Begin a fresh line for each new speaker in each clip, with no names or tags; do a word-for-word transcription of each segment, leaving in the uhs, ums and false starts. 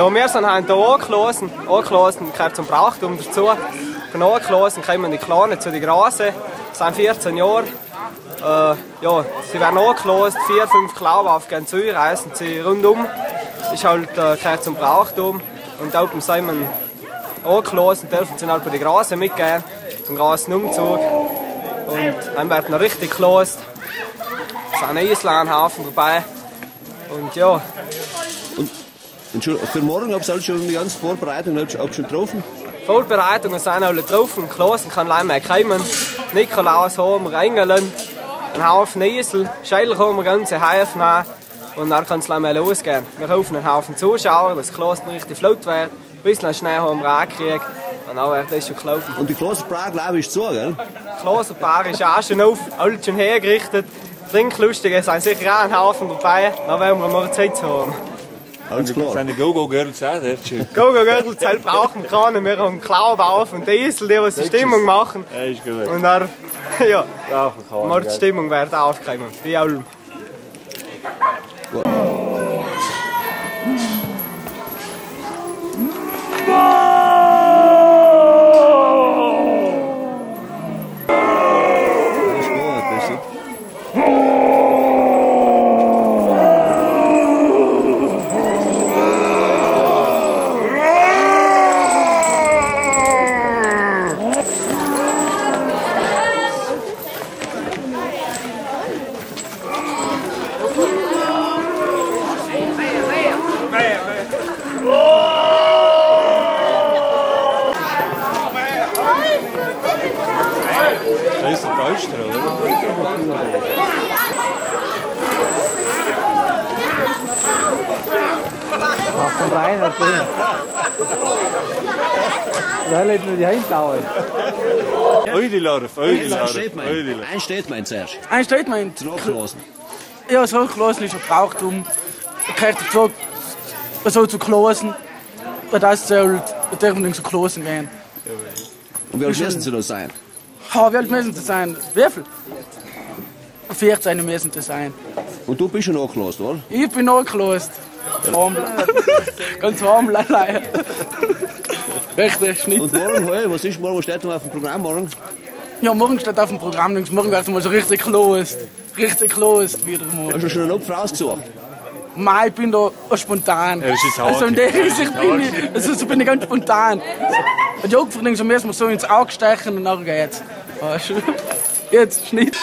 Ja, wir sind hier angelassen, angelassen gehört zum Brauchtum dazu. Von angelassen kommen die Kleinen zu den Grasen, das sind vierzehn Jahre. Äh, ja, sie werden angelassen, vier, fünf Klauwaffen gehen zu, reisen sie rundum. Das ist halt äh, gehört zum Brauchtum. Und da oben sind wir angelassen, dürfen sie halt bei den Grasen mitgehen, zum Grasenumzug. Und dann wird noch richtig gelassen. Es ist ein Eislernhaufen dabei. Und ja.
Und schon, für morgen habt ihr schon die ganze Vorbereitung habt ihr schon getroffen?
Vorbereitungen sind alle getroffen. Klassen kann leider mehr kommen. Nikolaus haben wir eingeladen. Ein Haufen Esel. Schädlich haben wir ganze Häfen. Und dann kann es leider mehr losgehen. Wir hoffen einen Haufen Zuschauer, dass die Klassen richtig flott werden. Ein bisschen Schnee haben wir auch gekriegt. Und dann wird das schon gelaufen.
Und die Klassenbar, glaube ich, ist zu, gell?
Die Klassenbar ist auch schon auf. Alles schon hergerichtet. Trinklustige sind sicher auch ein Haufen dabei. Dann werden wir mal Zeit haben.
Alles klar.
Seine Go-Go-Girls auch, das ist schön.
Go-Go-Girls halt brauchen wir keine. Wir haben Klauben auf und die Esel, die was die Stimmung machen.
Ja, ist gut.
Und dann, ja,
Brauchen wir keine,
mal die
gell?
Stimmung wird aufgekommen. Wie Ulm.
Das ist ein Polster, oder?
Ach, von rein, das drin. Da lädt nur die Heimdauer.
Eudilarf, Eudilarf.
Ein steht mein zuerst.
Ein Statement.
Nachgelassen.
Ja, das Hochgelassen ist ein Brauchtum. Gehört dazu, so zu klosen. Das soll, da dürfen nicht so klosen gehen.
Und wie alt müssen sie da sein?
Ha, wie alt müssen sie sein? Wie viel? vierzehn müssen sie sein.
Und du bist schon nachgelassen, oder?
Ich bin nachgelost. Warm. Ganz warm, leider. Richtig, Schnitt.
Und morgen, hey, was ist morgen? Was steht noch auf dem Programm morgen?
Ja, morgen steht auf dem Programm nichts. Morgen wird mal so richtig gelost. Richtig gelost wieder mal.
Hast du schon einen Opfer ausgesucht?
Nein, ich bin da spontan.
Ja, das ist
also in der Hinsicht bin ich, also so bin ich ganz spontan. Und die Opfer so müssen wir so ins Auge stechen und dann geht's. Weißt du? Jetzt, Schnitt.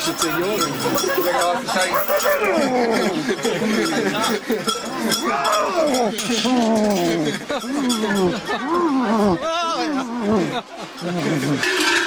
ist schon zehn Jahre.
Oh, ja.